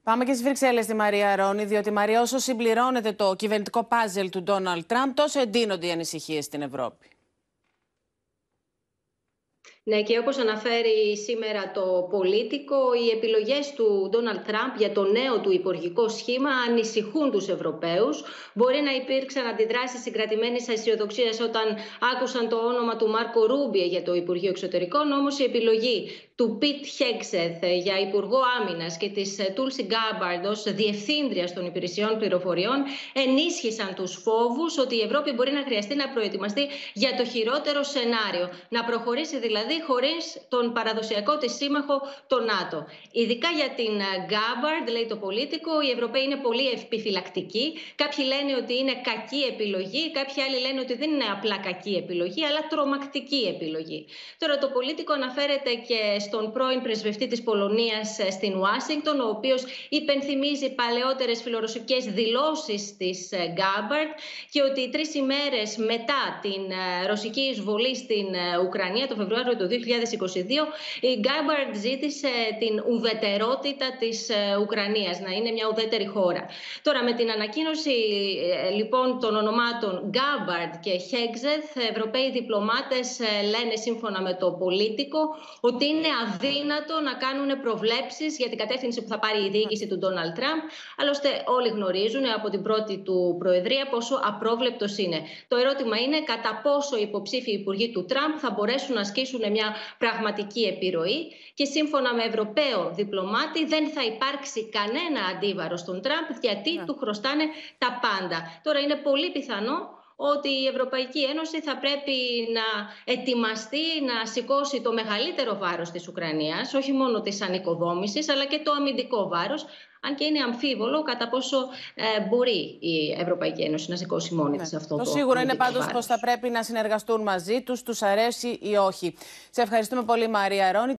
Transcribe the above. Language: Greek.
Πάμε και στις Βρυξέλλες στη Μαρία Αρώνη, διότι Μαρία, όσο συμπληρώνεται το κυβερνητικό πάζελ του Ντόναλντ Τραμπ, τόσο εντείνονται οι ανησυχίες στην Ευρώπη. Ναι, και όπως αναφέρει σήμερα το Πολίτικο, οι επιλογές του Ντόναλντ Τραμπ για το νέο του υπουργικό σχήμα ανησυχούν τους Ευρωπαίους. Μπορεί να υπήρξαν αντιδράσεις συγκρατημένης αισιοδοξίας όταν άκουσαν το όνομα του Μάρκο Ρούμπιο για το Υπουργείο Εξωτερικών, όμως η επιλογή του Πιτ Χέγκσεθ για Υπουργό Άμυνας και της Τούλσι Γκάμπαρντ ως Διευθύντρια των Υπηρεσιών Πληροφοριών ενίσχυσαν τους φόβους ότι η Ευρώπη μπορεί να χρειαστεί να προετοιμαστεί για το χειρότερο σενάριο. Να προχωρήσει δηλαδή χωρίς τον παραδοσιακό της σύμμαχο, το ΝΑΤΟ. Ειδικά για την Γκάμπαρντ, λέει το Πολίτικο, οι Ευρωπαίοι είναι πολύ επιφυλακτικοί. Κάποιοι λένε ότι είναι κακή επιλογή, κάποιοι άλλοι λένε ότι δεν είναι απλά κακή επιλογή, αλλά τρομακτική επιλογή. Τώρα το Πολίτικο αναφέρεται και στον πρώην πρεσβευτή της Πολωνίας στην Ουάσιγκτον, ο οποίος υπενθυμίζει παλαιότερες φιλορωσικές δηλώσεις της Γκάμπαρντ και ότι 3 ημέρες μετά την ρωσική εισβολή στην Ουκρανία, το Φεβρουάριο του 2022, η Γκάμπαρντ ζήτησε την ουδετερότητα της Ουκρανίας, να είναι μια ουδέτερη χώρα. Τώρα, με την ανακοίνωση λοιπόν των ονομάτων Γκάμπαρντ και Χέγκσεθ, Ευρωπαίοι διπλωμάτες λένε σύμφωνα με το Πολίτικο ότι είναι αδύνατο να κάνουν προβλέψεις για την κατεύθυνση που θα πάρει η διοίκηση του Ντόναλντ Τραμπ. Άλλωστε, όλοι γνωρίζουν από την πρώτη του προεδρία πόσο απρόβλεπτος είναι. Το ερώτημα είναι κατά πόσο οι υποψήφιοι υπουργοί του Τραμπ θα μπορέσουν να ασκήσουν μια πραγματική επιρροή και σύμφωνα με Ευρωπαίο διπλωμάτη δεν θα υπάρξει κανένα αντίβαρο στον Τραμπ γιατί του χρωστάνε τα πάντα. Τώρα είναι πολύ πιθανό ότι η Ευρωπαϊκή Ένωση θα πρέπει να ετοιμαστεί να σηκώσει το μεγαλύτερο βάρος της Ουκρανίας, όχι μόνο της ανοικοδόμησης, αλλά και το αμυντικό βάρος, αν και είναι αμφίβολο κατά πόσο μπορεί η Ευρωπαϊκή Ένωση να σηκώσει μόνη της αυτό το σίγουρο είναι πάντως βάρος. πως θα πρέπει να συνεργαστούν μαζί τους αρέσει ή όχι. Σε ευχαριστούμε πολύ, Μαρία Αρώνη.